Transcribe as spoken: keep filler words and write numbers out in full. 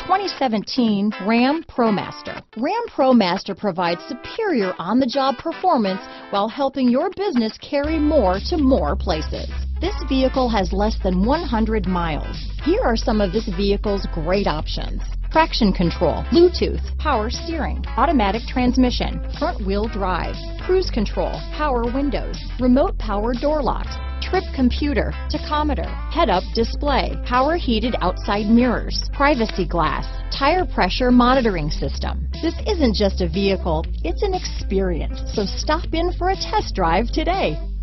twenty seventeen Ram ProMaster. Ram ProMaster provides superior on-the-job performance while helping your business carry more to more places. This vehicle has less than one hundred miles. Here are some of this vehicle's great options: traction control, Bluetooth, power steering, automatic transmission, front wheel drive, cruise control, power windows, remote power door locks, trip computer, tachometer, head-up display, power heated outside mirrors, privacy glass, tire pressure monitoring system. This isn't just a vehicle, it's an experience. So stop in for a test drive today.